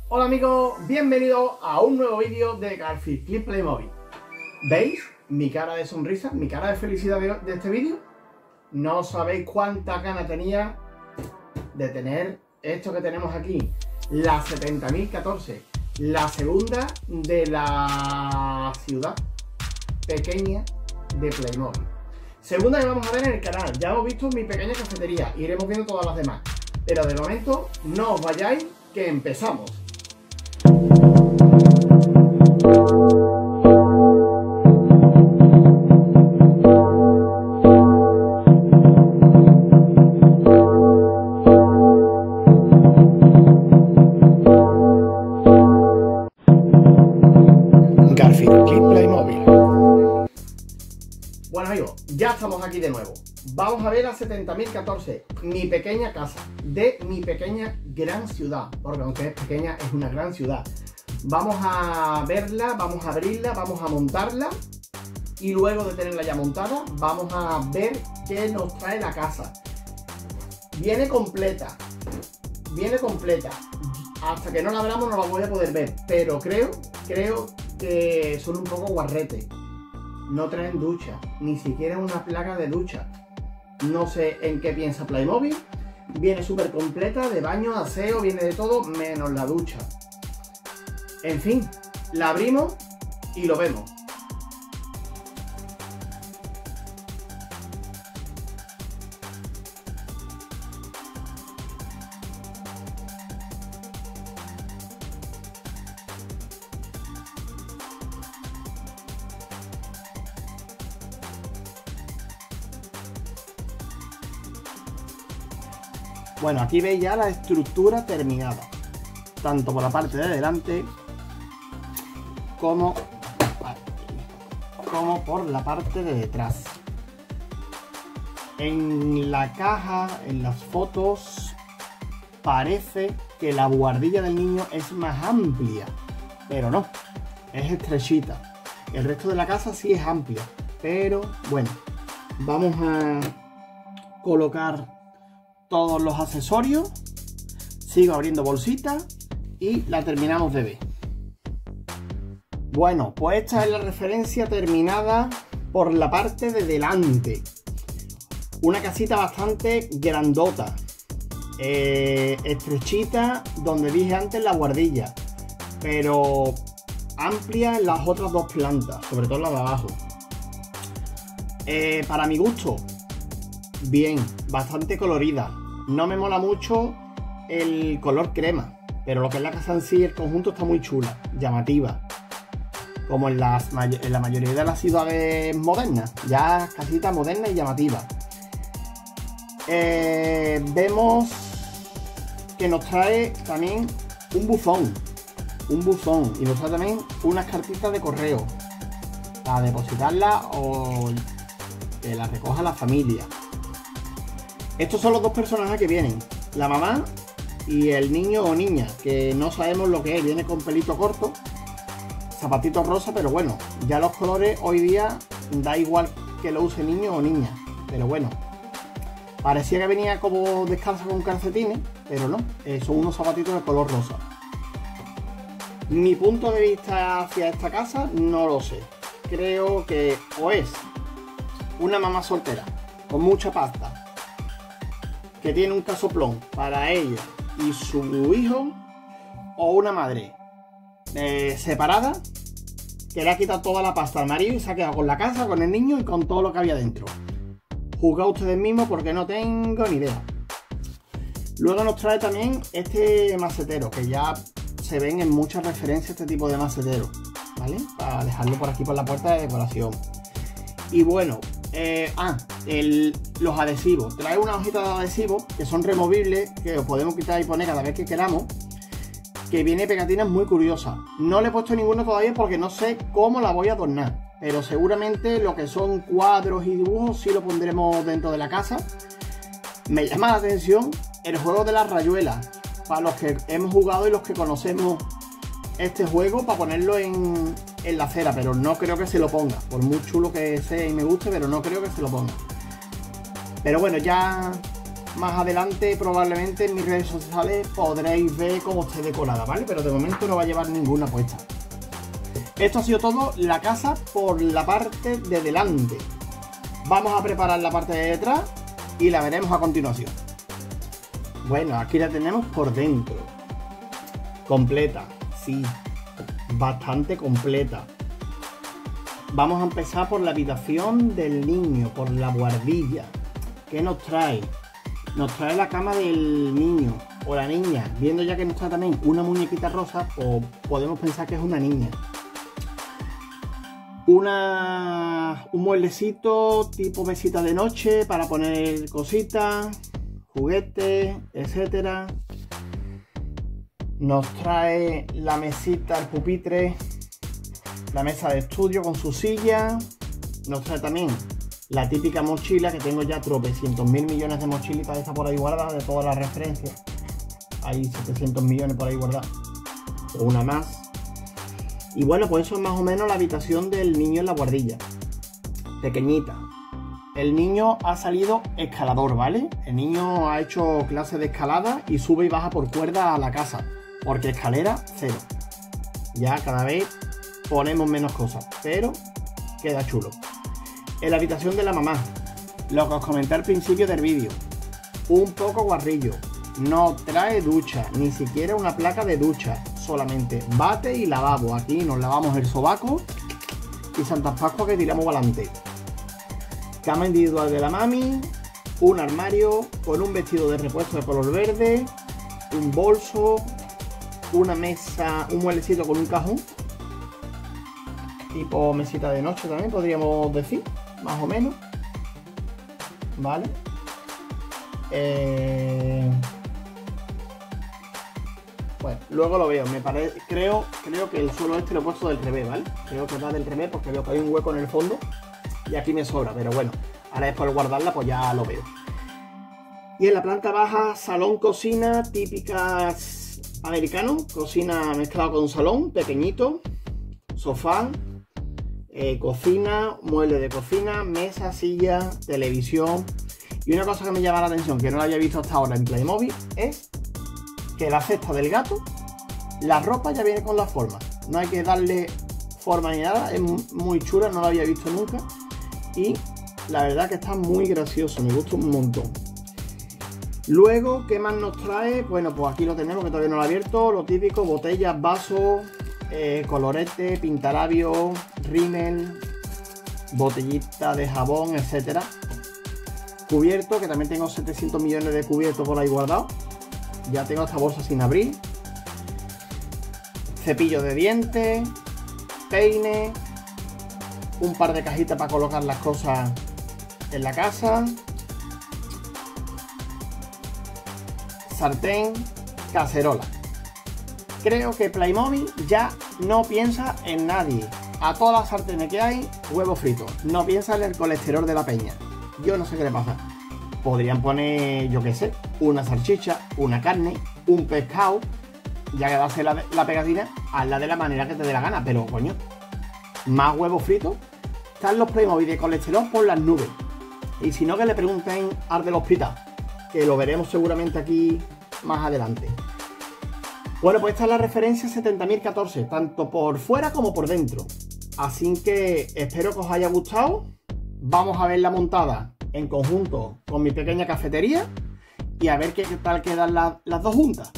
Hola amigos, bienvenidos a un nuevo vídeo de Garfield Clip Playmobil. ¿Veis mi cara de sonrisa, mi cara de felicidad de este vídeo? No sabéis cuánta gana tenía de tener esto que tenemos aquí, la 70.014, la segunda de la ciudad pequeña de Playmobil. Segunda que vamos a ver en el canal. Ya hemos visto mi pequeña cafetería, iremos viendo todas las demás. Pero de momento no os vayáis, que empezamos. Garfield Clip Playmobil. Bueno amigos, ya estamos aquí de nuevo. Vamos a ver la 70.014, mi pequeña casa, de mi pequeña gran ciudad, porque aunque es pequeña, es una gran ciudad. Vamos a verla, vamos a abrirla, vamos a montarla y luego de tenerla ya montada, vamos a ver qué nos trae la casa. Viene completa, hasta que no la abramos no la voy a poder ver, pero creo que son un poco guarretes. No traen ducha, ni siquiera una placa de ducha. No sé en qué piensa Playmobil. Viene súper completa, de baño, aseo, viene de todo, menos la ducha. En fin, la abrimos y lo vemos. Bueno, aquí veis ya la estructura terminada, tanto por la parte de delante como por la parte de detrás. En la caja, en las fotos, parece que la buhardilla del niño es más amplia, pero no, es estrechita. El resto de la casa sí es amplia, pero bueno, vamos a colocar todos los accesorios, sigo abriendo bolsitas y la terminamos de ver. Bueno, pues esta es la referencia terminada por la parte de delante. Una casita bastante grandota, estrechita, donde dije antes la buhardilla, pero amplia en las otras dos plantas, sobre todo la de abajo. Para mi gusto, bien, bastante colorida. No me mola mucho el color crema, pero lo que es la casa en sí, el conjunto está muy chula, llamativa, como en la mayoría de las ciudades modernas, ya casita moderna y llamativa. Vemos que nos trae también un buzón y nos trae también unas cartitas de correo para depositarla o que la recoja la familia. Estos son los dos personajes que vienen, la mamá y el niño o niña, que no sabemos lo que es, viene con pelito corto, zapatitos rosa, pero bueno, ya los colores hoy día da igual que lo use niño o niña, pero bueno, parecía que venía como descalza con calcetines, pero no, son unos zapatitos de color rosa. Mi punto de vista hacia esta casa no lo sé, creo que o es una mamá soltera con mucha pasta, que tiene un casoplón para ella y su hijo, o una madre separada que le ha quitado toda la pasta al marido y se ha quedado con la casa, con el niño y con todo lo que había dentro. Juzgad ustedes mismos porque no tengo ni idea. Luego nos trae también este macetero, que ya se ven en muchas referencias este tipo de macetero, ¿vale? Para dejarlo por aquí por la puerta de decoración. Y bueno, los adhesivos. Trae una hojita de adhesivos que son removibles, que los podemos quitar y poner cada vez que queramos, que viene pegatinas muy curiosas. No le he puesto ninguno todavía porque no sé cómo la voy a adornar, pero seguramente lo que son cuadros y dibujos sí lo pondremos dentro de la casa. Me llama la atención el juego de las rayuelas, para los que hemos jugado y los que conocemos este juego, para ponerlo en la acera, pero no creo que se lo ponga, por muy chulo que sea y me guste, pero no creo que se lo ponga. Pero bueno, ya más adelante probablemente en mis redes sociales podréis ver cómo esté decorada, ¿vale? Pero de momento no va a llevar ninguna puesta. Esto ha sido todo la casa por la parte de delante. Vamos a preparar la parte de detrás y la veremos a continuación. Bueno, aquí la tenemos por dentro. Completa, sí, bastante completa. Vamos a empezar por la habitación del niño, por la guardilla. ¿Qué nos trae? Nos trae la cama del niño o la niña. Viendo ya que nos trae también una muñequita rosa, pues podemos pensar que es una niña. Un mueblecito tipo mesita de noche para poner cositas, juguetes, etcétera. Nos trae la mesita, el pupitre, la mesa de estudio con su silla. Nos trae también la típica mochila, que tengo ya tropecientos mil millones de mochilitas de esta por ahí guardadas, de todas las referencias. Hay 700 millones por ahí guardadas. O una más. Y bueno, pues eso es más o menos la habitación del niño en la guardilla. Pequeñita. El niño ha salido escalador, ¿vale? El niño ha hecho clase de escalada y sube y baja por cuerda a la casa. Porque escalera, cero. Ya cada vez ponemos menos cosas, pero queda chulo. En la habitación de la mamá, lo que os comenté al principio del vídeo, un poco guarrillo. No trae ducha, ni siquiera una placa de ducha. Solamente bate y lavabo. Aquí nos lavamos el sobaco y Santa Pascua que tiramos para adelante. Cama individual de la mami, un armario con un vestido de repuesto de color verde, un bolso, una mesa, un mueblecito con un cajón, tipo mesita de noche también podríamos decir, más o menos, ¿vale? Bueno, luego lo veo, creo que el suelo este lo he puesto del revés, ¿vale? Creo que va del revés porque veo que hay un hueco en el fondo y aquí me sobra, pero bueno, ahora después de guardarla pues ya lo veo. Y en la planta baja, salón, cocina, típicas americano, cocina mezclado con salón, pequeñito, sofá, cocina, mueble de cocina, mesa, silla, televisión. Y una cosa que me llama la atención, que no la había visto hasta ahora en Playmobil, es que la cesta del gato, la ropa ya viene con las formas. No hay que darle forma ni nada, es muy chula, no la había visto nunca. Y la verdad que está muy gracioso, me gusta un montón. Luego, ¿qué más nos trae? Bueno, pues aquí lo tenemos, que todavía no lo he abierto. Lo típico, botellas, vasos, colorete, pintalabios, rímel, botellita de jabón, etcétera. Cubierto, que también tengo 700 millones de cubiertos por ahí guardados. Ya tengo esta bolsa sin abrir. Cepillo de dientes, peine, un par de cajitas para colocar las cosas en la casa, sartén, cacerola. Creo que Playmobil ya no piensa en nadie. A todas las sartenes que hay, huevo frito. No piensa en el colesterol de la peña. Yo no sé qué le pasa. Podrían poner, yo qué sé, una salchicha, una carne, un pescado, ya que va a ser la pegatina, hazla de la manera que te dé la gana, pero coño, más huevos fritos. Están los Playmobil de colesterol por las nubes. Y si no, que le pregunten al del hospital, que lo veremos seguramente aquí más adelante. Bueno, pues esta es la referencia 70014, tanto por fuera como por dentro. Así que espero que os haya gustado. Vamos a verla montada en conjunto con mi pequeña cafetería y a ver qué tal quedan las dos juntas.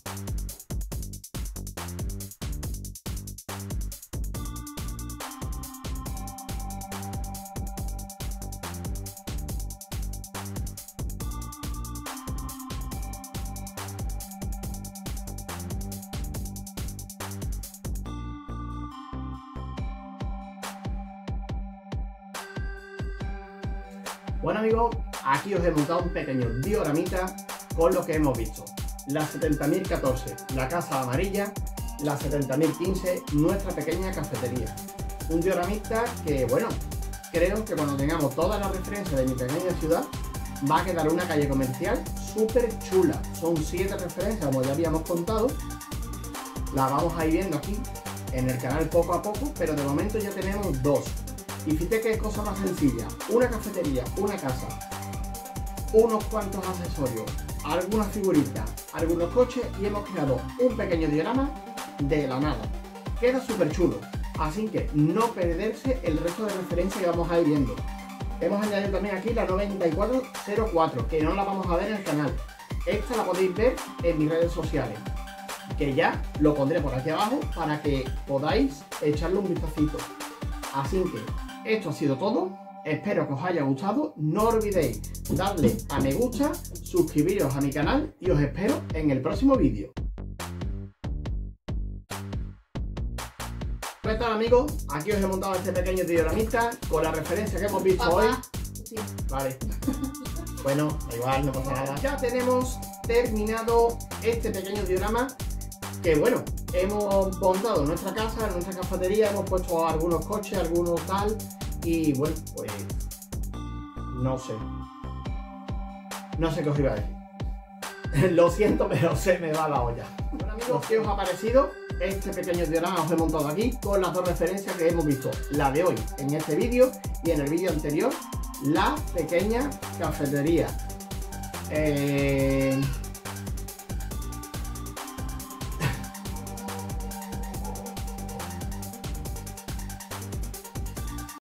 Bueno amigos, aquí os he montado un pequeño dioramita con lo que hemos visto. La 70014, la casa amarilla, la 70015, nuestra pequeña cafetería. Un dioramita que, bueno, creo que cuando tengamos todas las referencias de mi pequeña ciudad, va a quedar una calle comercial súper chula. Son 7 referencias, como ya habíamos contado. La vamos a ir viendo aquí en el canal poco a poco, pero de momento ya tenemos 2. Y fíjate qué cosa más sencilla, una cafetería, una casa unos cuantos accesorios, algunas figuritas, algunos coches y hemos creado un pequeño diorama de la nada. Queda súper chulo, así que no perderse el resto de referencias que vamos a ir viendo. Hemos añadido también aquí la 9404, que no la vamos a ver en el canal. Esta la podéis ver en mis redes sociales, que ya lo pondré por aquí abajo para que podáis echarle un vistacito. Así que esto ha sido todo. Espero que os haya gustado. No olvidéis darle a me gusta, suscribiros a mi canal y os espero en el próximo vídeo. ¿Qué tal, amigos? Aquí os he montado este pequeño dioramita con la referencia que hemos visto hoy. Sí. Vale. Bueno, igual no pasa nada. Ya tenemos terminado este pequeño diorama que, bueno, hemos montado en nuestra casa, en nuestra cafetería, hemos puesto algunos coches, algunos tal, y bueno, pues no sé qué os iba a decir. Lo siento, pero se me va la olla. Bueno, amigos, ¿qué os ha parecido? Este pequeño diorama os he montado aquí con las dos referencias que hemos visto, la de hoy en este vídeo y en el vídeo anterior, la pequeña cafetería.